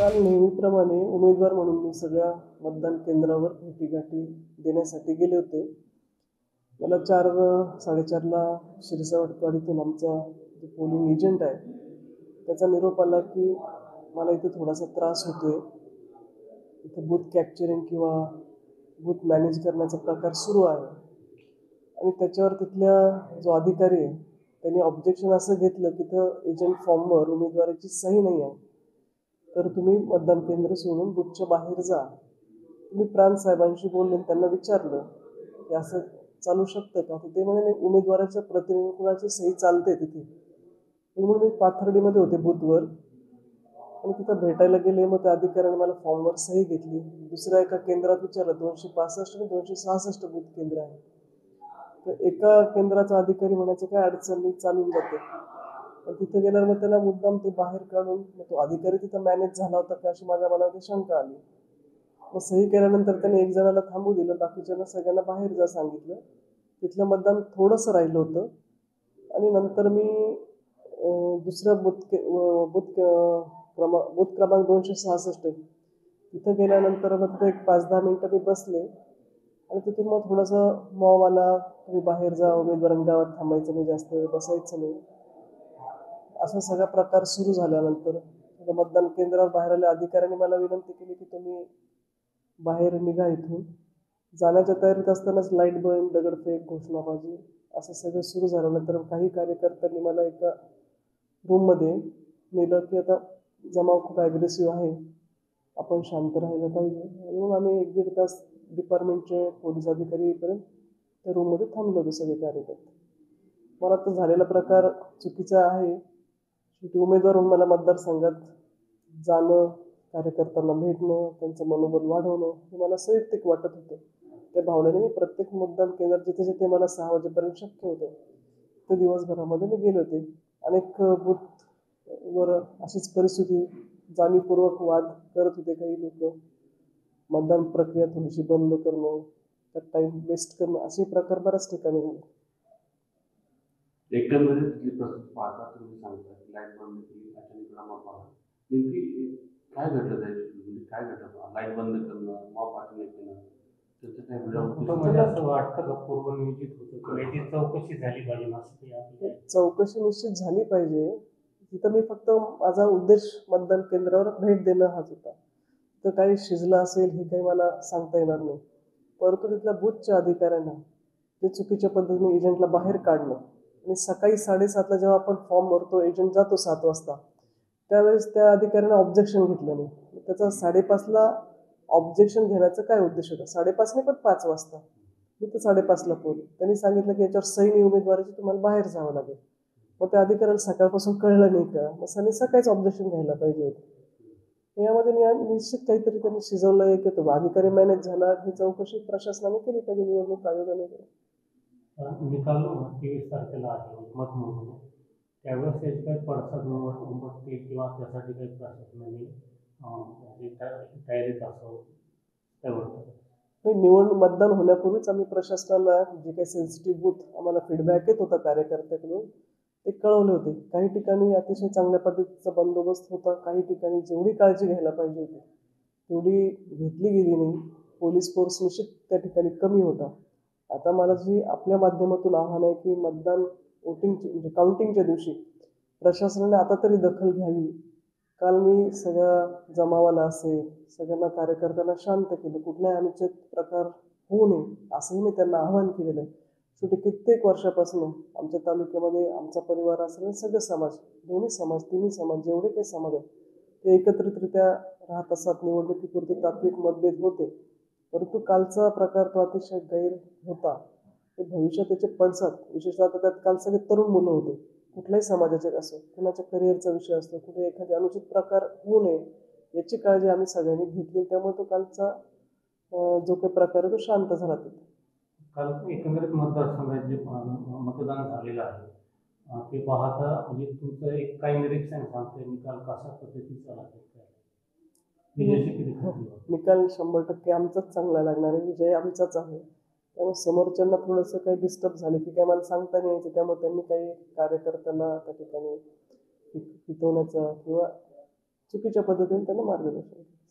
काल नेहमीप्रमाणे उमेदवार म्हणून मी सगळ्या मतदान केंद्रावर भेटीगाठी देण्यासाठी गेले होते. मला 4:30ला शिरसावटवाडीतून आमचा जो पोलिंग एजंट आहे त्याचा निरोप आला की मला इथे थोडासा त्रास होतोय. इथे बूथ कॅप्चरिंग किंवा बूथ मॅनेज करण्याचा प्रकार सुरू आहे आणि त्याच्यावर तिथल्या जो अधिकारी आहे त्यांनी ऑब्जेक्शन असं घेतलं की इथं एजंट फॉर्मवर उमेदवाराची सही नाही आहे, तर तुम्ही मतदान केंद्र सोडून बूथच्या बाहेर जा. मी प्रांत साहेबांशी बोलले आणि त्यांना विचारलं की असं चालू शकतं का? तर ते म्हणे उमेदवाराच्या प्रतिनिधित्वाची सही चालते तिथे. म्हणून मी पाथर्डीमध्ये होते बूथवर आणि तिथं भेटायला गेले. मग त्या अधिकाऱ्याने मला फॉर्मवर सही घेतली. दुसऱ्या एका केंद्रात विचारलं, 265 आणि 266 बूथ केंद्र आहे. तर एका केंद्राचा अधिकारी म्हणायचं काय अडचण नाही, चालून जाते. पण तिथे गेल्यावर मग त्याला मुद्दाम ते बाहेर काढून मग तो अधिकारी तिथं मॅनेज झाला होता का अशी माझ्या मनामध्ये शंका आली. मग सही केल्यानंतर त्याने एक जणाला थांबू दिलं, बाकीच्यांना सगळ्यांना बाहेर जा सांगितलं. तिथलं मतदान थोडंसं राहिलं होतं आणि नंतर मी दुसऱ्या बूथ क्रमांक 266 तिथं गेल्यानंतर मग तिथे एक 5-10 मिनिटं मी बसले आणि तिथून मग थोडंसं मॉब आला, तुम्ही बाहेर जा, उमेदवारांनी गावात थांबायचं नाही, जास्त वेळ बसायचं नाही, असा सगळा प्रकार सुरू झाल्यानंतर मतदान केंद्रावर बाहेर आल्या अधिकाऱ्यांनी मला विनंती केली की तुम्ही बाहेर निघा इथून. जाण्याच्या तयारीत असतानाच लाईट बंद, दगडफेक, घोषणाबाजी असं सगळं सुरू झाल्यानंतर काही कार्यकर्त्यांनी मला एका रूममध्ये नेलं की आता जमाव खूप ॲग्रेसिव्ह आहे, आपण शांत राहायला पाहिजे. म्हणून आम्ही 1-1.5 तास डिपार्टमेंटचे पोलीस अधिकारी येईपर्यंत त्या रूममध्ये थांबलो होतो सगळे कार्यकर्ते. मला तर झालेला प्रकार चुकीचा आहे. शेवटी उमेदवार म्हणून मला मतदारसंघात जाणं, कार्यकर्त्यांना भेटणं, त्यांचं मनोबल वाढवणं हे मला संयुक्तिक वाटत होतं. त्या भावनेने मी प्रत्येक मतदान केंद्रात जिथे जिथे मला 6 वाजेपर्यंत शक्य होतं ते दिवसभरामध्ये मी गेले होते. अनेक बूथवर अशीच परिस्थिती, जाणीवपूर्वक वाद करत होते काही लोक. मतदान प्रक्रिया थोडीशी बंद करणं, त्यात टाईम वेस्ट करणं असे प्रकार बऱ्याच ठिकाणी झाले. एकंदरीत तिथली परिस्थिती पाहता तुम्ही सांगता की लाईट बंद केली, अचानक मॉब आला. नेमकी काय घडलं त्या दिवशी? म्हणजे काय घडलं? लाईट बंद करणं, मॉब अचानक येणं, त्याचं काय म्हणजे असं वाटतं का पूर्वनियोजित होतं किंवा याची चौकशी झाली पाहिजे असं? चौकशी निश्चित झाली पाहिजे. तिथं मी फक्त माझा उद्देश मतदान केंद्रावर भेट देणं हाच होता. तर काही शिजलं असेल हे काही मला सांगता येणार नाही. परंतु तिथल्या बूथच्या अधिकाऱ्यांना ते चुकीच्या पद्धतीने एजंटला बाहेर काढणं आणि सकाळी 7:30ला जेव्हा आपण फॉर्म भरतो, एजंट जातो 7 वाजता, त्यावेळेस त्या अधिकाऱ्याने ऑब्जेक्शन घेतलं नाही. त्याचा 5:30ला ऑब्जेक्शन घेण्याचा काय उद्देश होता? 5:30 नाही पण 5 वाजता मी तर 5:30ला पोहोचलो. त्यांनी सांगितलं की याच्यावर सही नाही उमेदवाराची, तुम्हाला बाहेर जावं लागेल. मग त्या अधिकाऱ्याला सकाळपासून कळलं नाही का? मग त्यांनी सकाळीच ऑब्जेक्शन घ्यायला पाहिजे होतं. यामध्ये निश्चित काहीतरी त्यांनी शिजवलं की तो अधिकारी मॅनेज झाला. ही चौकशी प्रशासनाने केली पाहिजे, निवडणूक आयोगाने. निकाल 23 तारखेला आहे मतमोजणी, त्यावेळेस त्याची काही पडसाद उमटते किंवा त्यासाठी काही प्रशासनाने तयारीत असावं त्यावर मतदान होण्यापूर्वीच आम्ही प्रशासनाला जे काही सेन्सिटिव्ह बूथ आम्हाला फीडबॅक येत होता कार्यकर्त्याकडून ते कळवले होते. काही ठिकाणी अतिशय चांगल्या पद्धतीचा बंदोबस्त होता, काही ठिकाणी जेवढी काळजी घ्यायला पाहिजे होती तेवढी घेतली गेली नाही. पोलीस फोर्स निश्चित त्या ठिकाणी कमी होता. आता मला जी आपल्या माध्यमातून आव्हान आहे की मतदान वोटिंगची म्हणजे काउंटिंगच्या दिवशी प्रशासनाने आता तरी दखल घ्यावी. काल मी सगळ्या जमावाला असेल सगळ्यांना कार्यकर्त्यांना शांत केलं, कुठलाही अनुचित प्रकार होऊ नये असंही मी त्यांना आवाहन केलेलं आहे. शेवटी कित्येक वर्षापासून आमच्या तालुक्यामध्ये आमचा परिवार असेल, सगळे समाज, दोन्ही समाज, तिन्ही समाज, जेवढे काही समाज आहेत ते एकत्रितरित्या राहत असतात. निवडणुकीपुरते तात्विक मतभेद होते, परंतु कालचा प्रकार तो अतिशय गैर होता. ते भविष्यात त्याचे पडसाद, विशेषतः त्यात काल सगळे तरुण मुलं होते, कुठल्याही समाजाचे असो, कुणाच्या करिअरचा विषय असतो, कुठे एखादी अनुचित प्रकार होऊ नये याची काळजी आम्ही सगळ्यांनी घेतली. त्यामुळे तो कालचा जो काही प्रकार आहे तो शांत झाला. काल एकंदरीत मतदारसंघात जे मतदान झालेलं आहे ते पाहता म्हणजे तुमचं एक काही निरीक्षण सांगते निकाल कशा पद्धतीचा लागेल? निकाल 100% आमचाच चांगला लागणार आहे. विजय आमचाच आहे. त्यामुळे समोरच्यांना थोडंसं काही डिस्टर्ब झाले की काय मला सांगता नाही यायचं, त्यामुळे त्यांनी काही कार्यकर्त्यांना त्या ठिकाणी पितवण्याचा किंवा चुकीच्या पद्धतीने त्यांना मार्गदर्शन केलं.